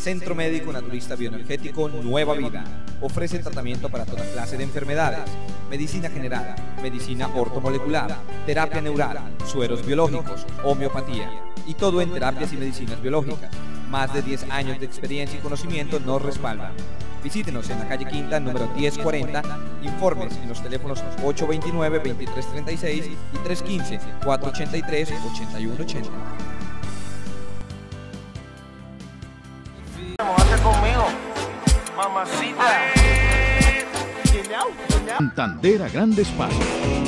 Centro Médico Naturista Bioenergético Nueva Vida. Ofrece tratamiento para toda clase de enfermedades, medicina general, medicina ortomolecular, terapia neural, sueros biológicos, homeopatía y todo en terapias y medicinas biológicas. Más de 10 años de experiencia y conocimiento nos respaldan. Visítenos en la calle Quinta, número 1040. Informes en los teléfonos 829-2336 y 315-483-8180. Mojate conmigo, mamacita. Santander a grandes pasos.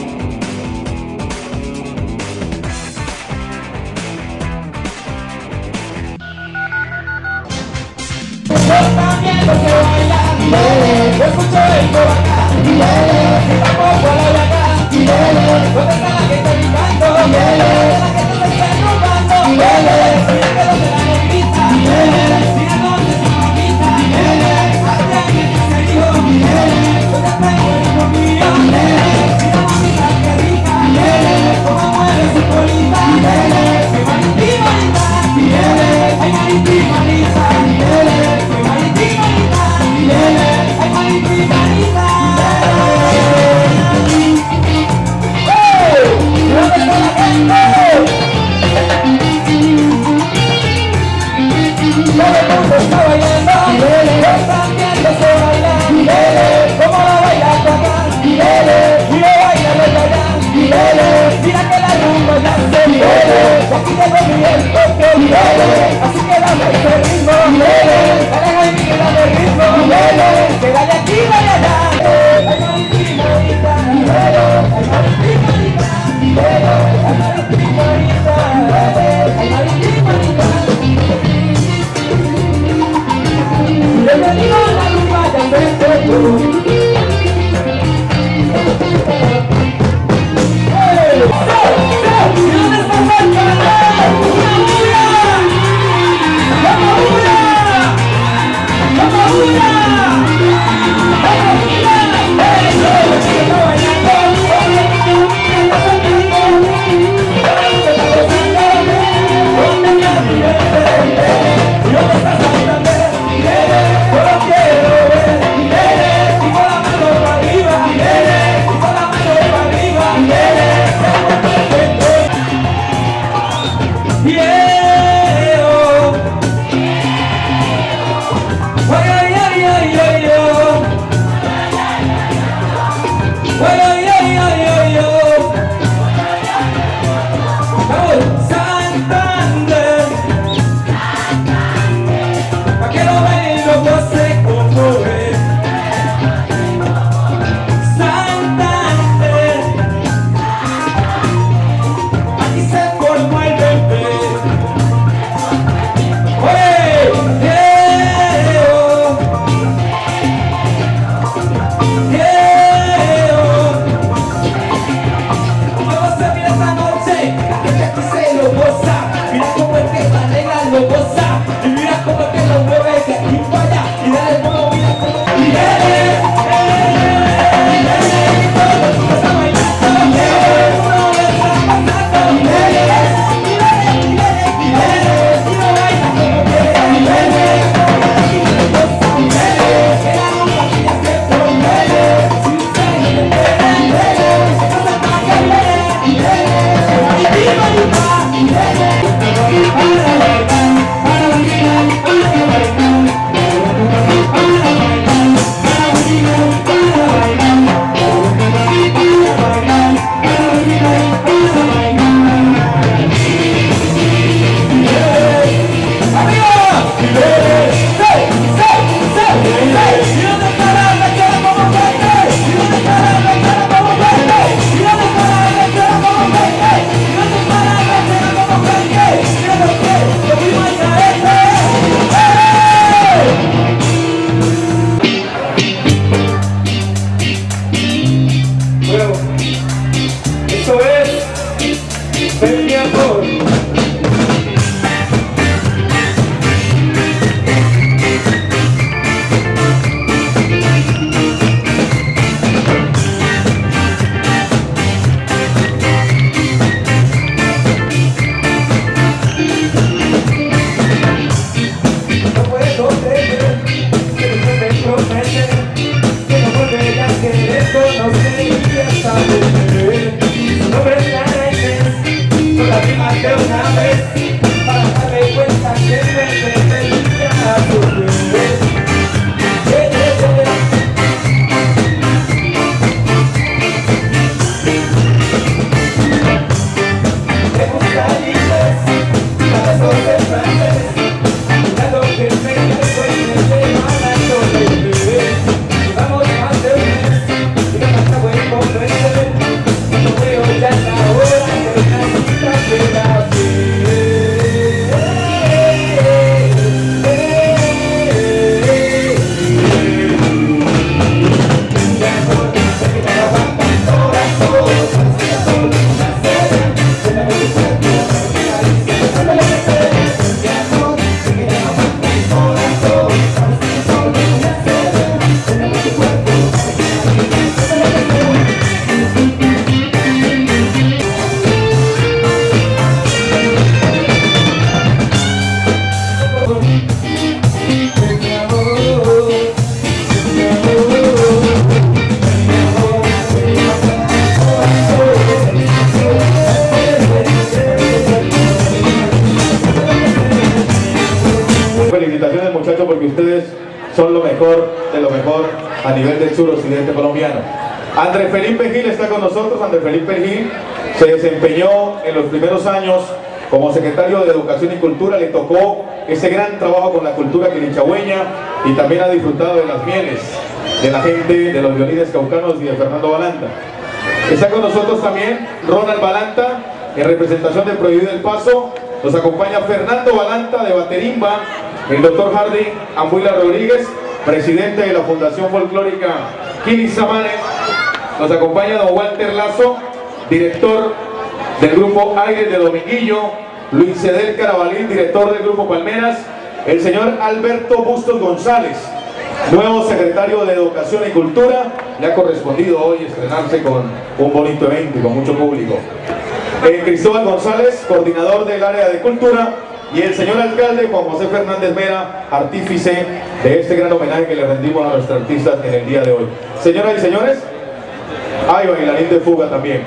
Escucho el acá, que tampoco la de acá, ¿dónde está la gente gritando? ¿Dónde está la gente se está robando? Mira que donde la negrita, mira donde se mamita, hasta que se dijo, yo te traigo el hijo mío, mira mamita que rica, cómo mueve su colita, que manití manita, ay manití manita, que manití manita, ay manití manita. ¿Dónde está la gente? Todo el mundo está bailando, están viéndose bailar, como lo baila acá, y lo baila allá, mira que la rumba ya se viene, aquí te doy el toque, así que dame ese ritmo, dale Jaime que dame el ritmo, que dale aquí, dale allá, ay manití manita, ay manití manita, ay manití manita, ay manití manita. Bienvenido a la rumba del respeto. a nivel del suroccidente colombiano. Andrés Felipe Gil está con nosotros. Andrés Felipe Gil se desempeñó en los primeros años como secretario de Educación y Cultura. Le tocó ese gran trabajo con la cultura quilichagüeña y también ha disfrutado de las mieles de la gente de los violines caucanos y de Fernando Balanta. Está con nosotros también Ronald Balanta en representación de Prohibido el Paso. Nos acompaña Fernando Balanta de Baterimba, el doctor Hardy Ambuila Rodríguez, presidente de la Fundación Folclórica Quilizamanes. Nos acompaña don Walter Lazo, director del grupo Aires de Dominguillo, Luis Cedel Carabalín, director del grupo Palmeras, el señor Alberto Bustos González, nuevo secretario de Educación y Cultura. Le ha correspondido hoy estrenarse con un bonito evento y con mucho público. Cristóbal González, coordinador del área de cultura, y el señor alcalde Juan José Fernández Vera, artífice de este gran homenaje que le rendimos a nuestros artistas en el día de hoy. Señoras y señores, hay bailarín de fuga también.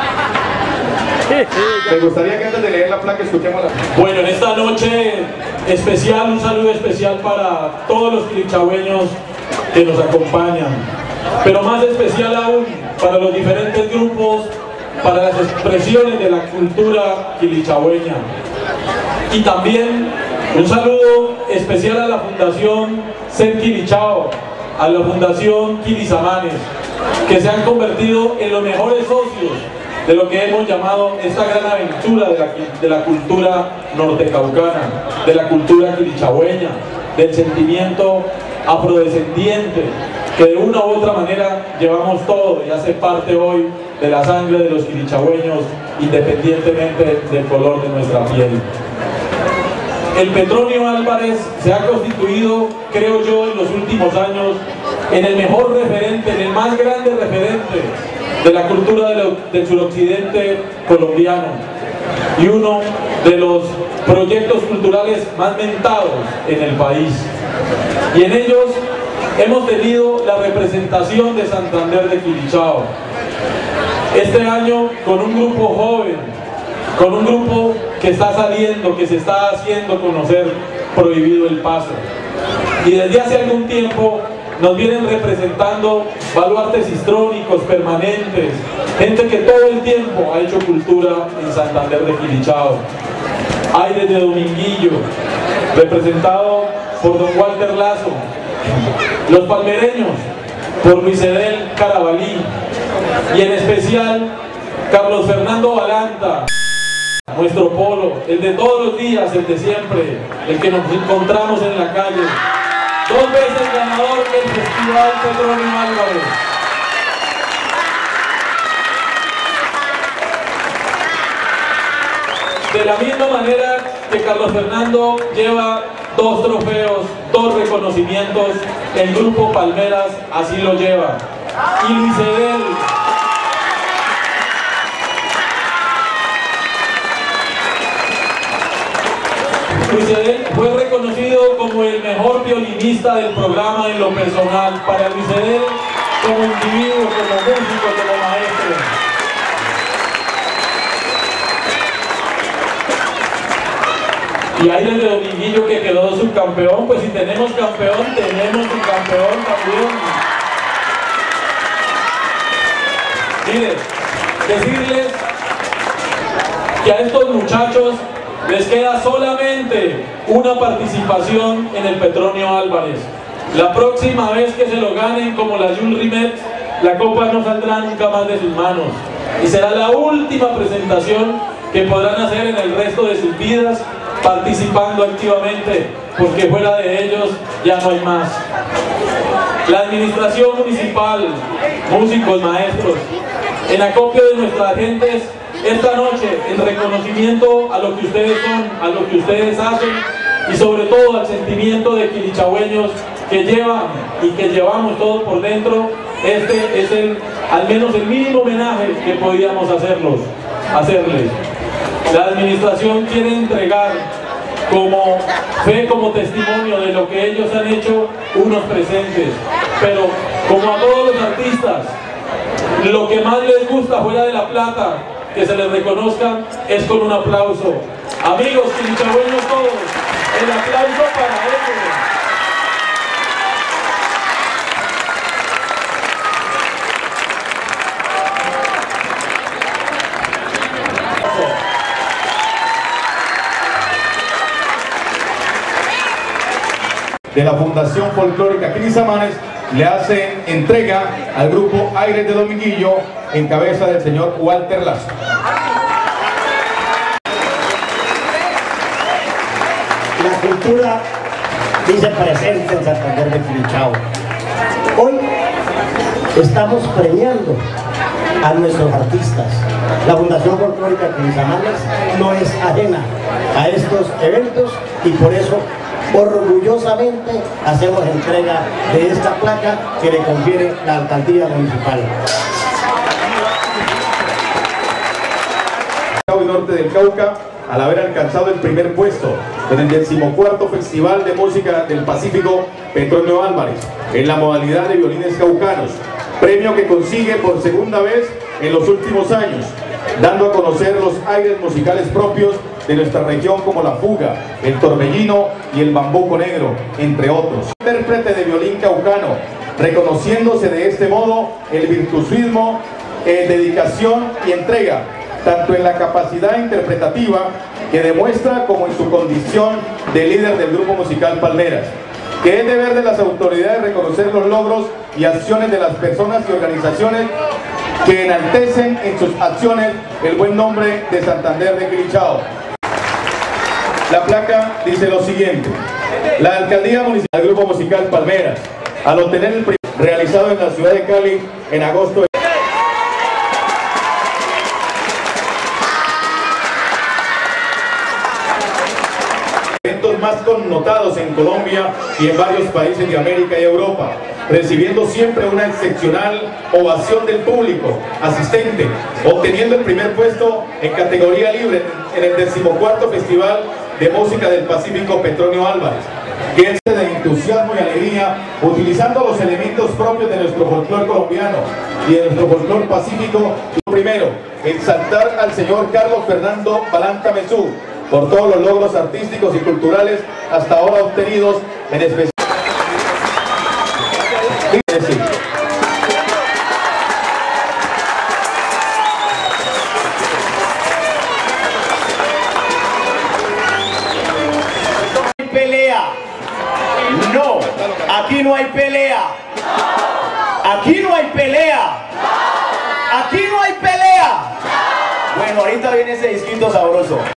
Me gustaría que antes de leer la placa escuchemos la... Bueno, en esta noche especial, un saludo especial para todos los quilichagüeños que nos acompañan, pero más especial aún para los diferentes grupos, para las expresiones de la cultura quilichagüeña. Y también un saludo especial a la Fundación Ser Quilichao, a la Fundación Quilizamanes, que se han convertido en los mejores socios de lo que hemos llamado esta gran aventura de la cultura nortecaucana, de la cultura quilichagüeña, del sentimiento afrodescendiente, que de una u otra manera llevamos todo y hace parte hoy de la sangre de los quilichagüeños, independientemente del color de nuestra piel. El Petronio Álvarez se ha constituido, creo yo, en los últimos años en el mejor referente, en el más grande referente de la cultura del suroccidente colombiano y uno de los proyectos culturales más mentados en el país. Y en ellos hemos tenido la representación de Santander de Quilichao. Este año con un grupo joven, con un grupo que está saliendo, que se está haciendo conocer, Prohibido el Paso. Y desde hace algún tiempo nos vienen representando baluartes históricos permanentes, gente que todo el tiempo ha hecho cultura en Santander de Quilichao. Aires de Dominguillo, representado por don Walter Lazo. Los palmereños, por Luis Cedel Carabalí. Y en especial, Carlos Fernando Balanta, nuestro polo, el de todos los días, el de siempre, el que nos encontramos en la calle. 2 veces ganador del Festival Petronio Álvarez. De la misma manera que Carlos Fernando lleva 2 trofeos, 2 reconocimientos, el grupo Palmeras así lo lleva. Y Luis Cedel, Luis Cedel fue reconocido como el mejor violinista del programa en lo personal. Para Luis Cedel, como individuo, como músico, como maestro. Y ahí desde Dominguillo, que quedó subcampeón. Pues si tenemos campeón, tenemos subcampeón también. Mire, decirles que a estos muchachos les queda solamente una participación en el Petronio Álvarez. La próxima vez que se lo ganen, como la Jules Rimet, la copa no saldrá nunca más de sus manos. Y será la última presentación que podrán hacer en el resto de sus vidas, participando activamente, porque fuera de ellos ya no hay más. La administración municipal, músicos, maestros, en acopio de nuestras gentes, esta noche, en reconocimiento a lo que ustedes son, a lo que ustedes hacen y sobre todo al sentimiento de quilichagüeños que llevan y que llevamos todos por dentro, este es al menos el mínimo homenaje que podíamos hacerles. La administración quiere entregar como fe, como testimonio de lo que ellos han hecho, unos presentes, pero como a todos los artistas, lo que más les gusta fuera de la plata, que se les reconozca, es con un aplauso. Amigos quilichagüeños todos, el aplauso para ellos. de la Fundación Folclórica Cris Amanes le hace entrega al grupo Aires de Dominguillo en cabeza del señor Walter Lazo. La cultura dice presente en Santander de Quilichao. Hoy estamos premiando a nuestros artistas. La Fundación Folclórica Cris Amanes no es ajena a estos eventos y por eso orgullosamente hacemos entrega de esta placa que le confiere la alcaldía municipal. Y norte del Cauca, al haber alcanzado el primer puesto en el 14º Festival de Música del Pacífico Petronio Álvarez en la modalidad de violines caucanos, premio que consigue por segunda vez en los últimos años, dando a conocer los aires musicales propios de nuestra región como la fuga, el torbellino y el bambuco negro, entre otros. Intérprete de violín caucano, reconociéndose de este modo el virtuosismo, dedicación y entrega, tanto en la capacidad interpretativa que demuestra como en su condición de líder del grupo musical Palmeras, que es deber de las autoridades reconocer los logros y acciones de las personas y organizaciones que enaltecen en sus acciones el buen nombre de Santander de Quilichao. La placa dice lo siguiente: la alcaldía municipal del grupo musical Palmeras, al obtener el primer realizado en la ciudad de Cali en agosto de eventos más connotados en Colombia y en varios países de América y Europa, recibiendo siempre una excepcional ovación del público asistente, obteniendo el primer puesto en categoría libre en el 14º Festival de Música del Pacífico Petronio Álvarez, que es de entusiasmo y alegría, utilizando los elementos propios de nuestro folclor colombiano y de nuestro folclor pacífico. Primero, exaltar al señor Carlos Fernando Balanta Mesú por todos los logros artísticos y culturales hasta ahora obtenidos, en especial. No, aquí no hay pelea. Aquí no hay pelea. Aquí no hay pelea. Bueno, ahorita viene ese disquito sabroso.